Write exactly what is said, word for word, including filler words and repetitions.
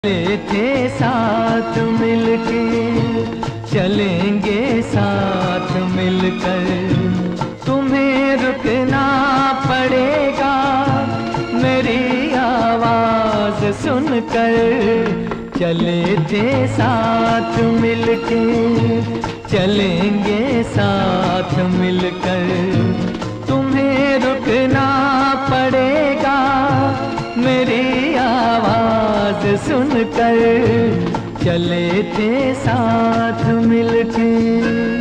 चले थे साथ मिलके, चलेंगे साथ मिलकर। तुम्हें रुकना पड़ेगा मेरी आवाज सुनकर। चले थे साथ मिलके, चलेंगे साथ मिलकर। तुम्हें रुकना पड़ेगा मेरी आवाज सुनकर। चले थे साथ मिलके।